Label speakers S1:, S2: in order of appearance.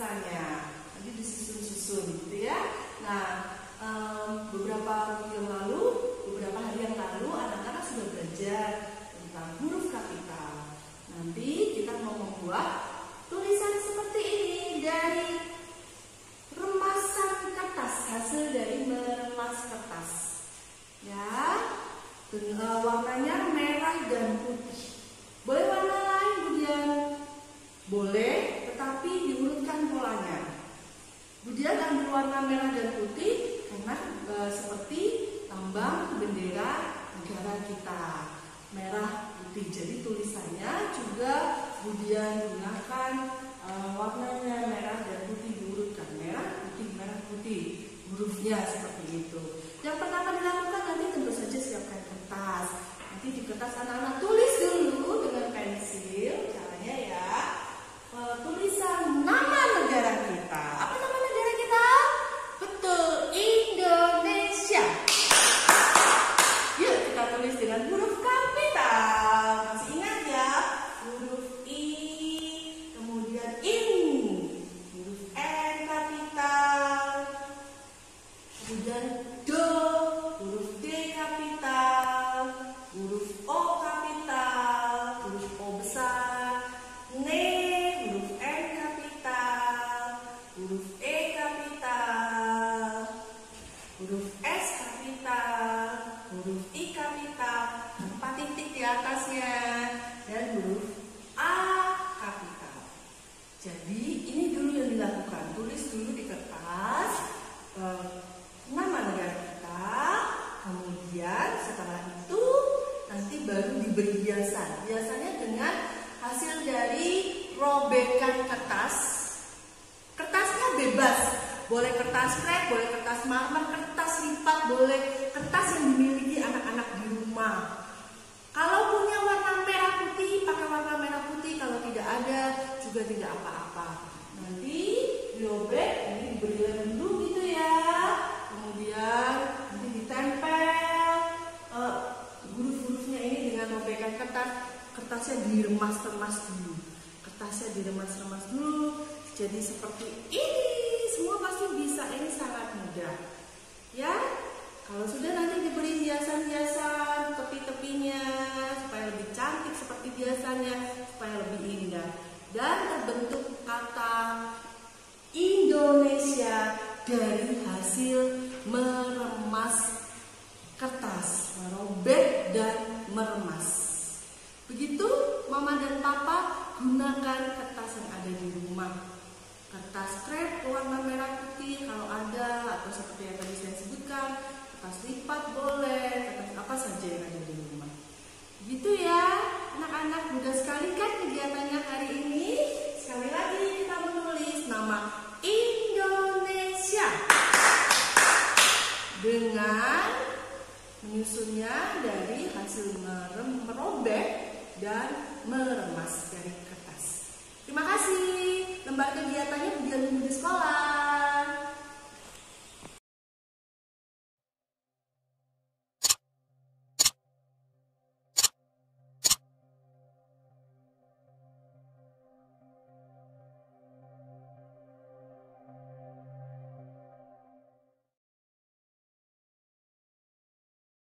S1: tulisannya. Nanti disusun-susun gitu ya. Nah, beberapa hari yang lalu anak-anak sudah belajar tentang huruf kapital. Nanti kita mau membuat tulisan seperti ini dari remasan kertas, hasil dari meremas kertas. Ya, dengan warnanya merah dan putih. Boleh warna lain kemudian boleh, tetapi diurutkan polanya. Kemudian ambil warna merah dan putih karena seperti lambang bendera negara kita, merah putih. Jadi tulisannya juga kemudian gunakan warnanya merah dan putih, diurutkan merah putih, hurufnya seperti itu. Yang pertama dilakukan nanti tentu saja siapkan kertas. Nanti di kertas anak-anak tulis dulu dengan pensil, caranya ya tulisan nama negara kita. Apa nama negara kita? Betul, Indonesia. Yuk kita tulis dengan huruf kapital. Masih ingat ya? Huruf I, kemudian IN, huruf N kapital, kemudian DO, huruf D kapital, huruf O kapital, huruf O besar, NE, huruf N kapital, huruf E kapital, huruf S kapital, huruf I kapital, 4 titik di atasnya, dan huruf A kapital. Jadi ini dulu yang dilakukan, tulis dulu di kertas nama negara kita, kemudian setelah itu nanti baru diberi hiasan. Hiasannya dengan hasil dari robekan kertas. Kertasnya bebas, boleh kertas krep, boleh kertas marmer, kertas lipat, boleh kertas yang dimiliki anak-anak di rumah. Kalau punya warna merah putih, pakai warna merah putih. Kalau tidak ada, juga tidak apa-apa. Nanti dirobek, ini diberi lem dulu gitu ya. Kemudian nanti ditempel huruf-hurufnya ini dengan robekan kertas. Kertasnya diremas-remas dulu. Jadi seperti ini. Semua pasti bisa, ini sangat mudah. Ya, kalau sudah nanti diberi hiasan-hiasan tepi-tepinya supaya lebih cantik seperti biasanya, supaya lebih indah. Dan terbentuk kata Indonesia dari hasil meremas kertas, merobek dan meremas. Begitu mama dan papa gunakan kertas yang ada di rumah. Kertas krep warna merah putih kalau ada, atau seperti yang tadi saya sebutkan, kertas lipat boleh, kertas apa saja yang ada di rumah. Gitu ya, anak-anak, mudah sekali kan kegiatannya hari ini. Sekali lagi kita menulis nama Indonesia dengan menyusunnya dari hasil merobek dan meremas dari kertas. Terima kasih. Lembar kedua